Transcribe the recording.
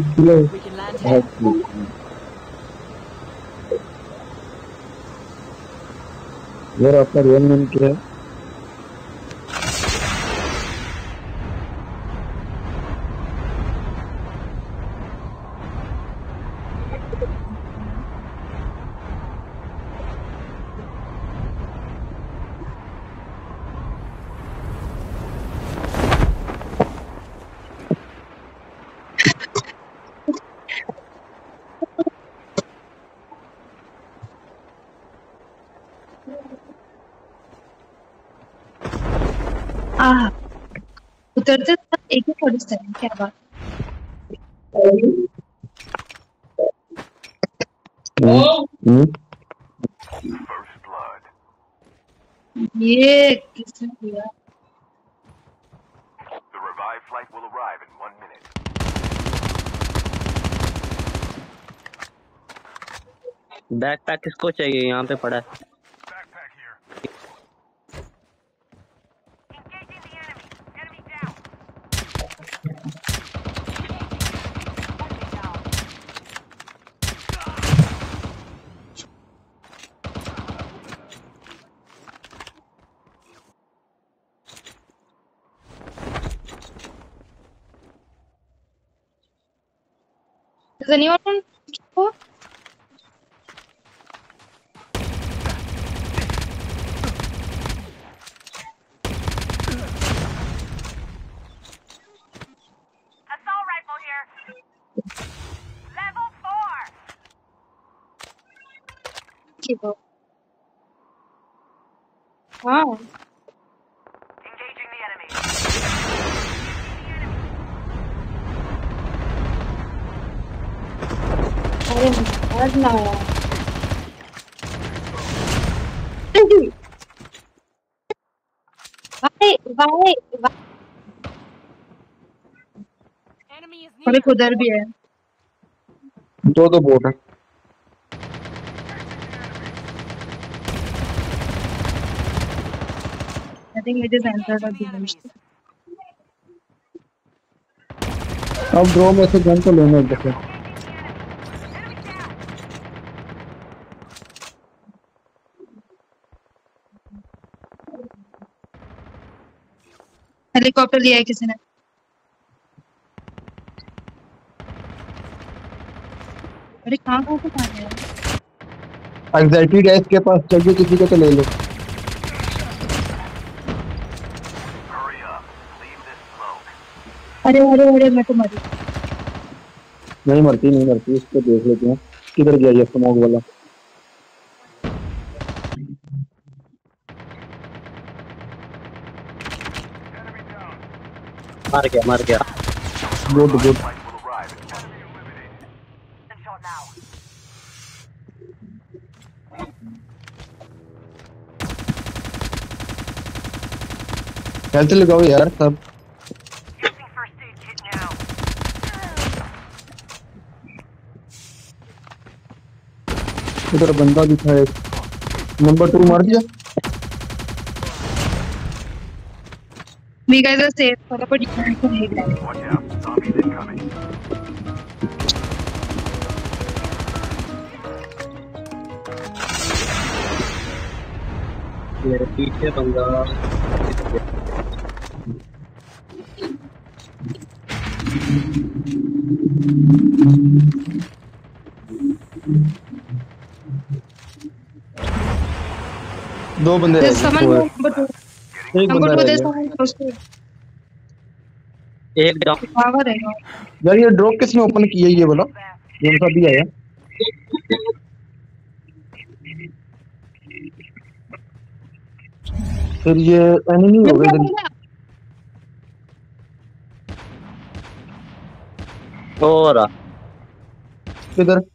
Hello. We can land I have here. sleep. यार आपका real name क्या है? उतरते एक ही थोड़ी सा क्या बात ये किसने किया The revived flight will arrive in 1 minute. Backpack किसको चाहिए? यहाँ पे पड़ा है। Backpack here. Engaging the enemy. Enemy down. Does anyone want to go? Assault rifle here. Level 4. Keep up. Wow. Engaging the enemy. अरे मत ना यार भाई Enemy is अरे near. उधर भी है दो बोट है। I think it is entered or Engaging the damaged. enemies. अब ड्रो में से गन तो लेना है देखो। हेलीकॉप्टर लिया है किसी ने अरे कहाँ से कहाँ गया एंग्जाइटी गैस के पास चाहिए किसी को तो ले लो। Hurry up. Leave this smoke. अरे मैं तो मरी नहीं मरती इसको देख लेते हैं किधर गया ये स्मोक वाला। Enemy down. मर गया। Good Flight will arrive in 1 minute. Eliminated. Shot now. Health लगाओ यार सब। Using first aid kit now. इधर बंदा दिखा है। नंबर 2 मार दिया। We guys are safe फटाफट यहाँ से भाग जाए Watch out. Zombies incoming. मेरे पीछे बंदा। दो बंदे There's रह someone गए। number 2 एक number बंदा 2 रह there's गया। someone close to एक डाउन। power रहेगा यार ये ड्रॉप किसने ओपन किया ये बोलो। ये उनका भी आया। फिर ये एनिमी हो गए इधर। और किधर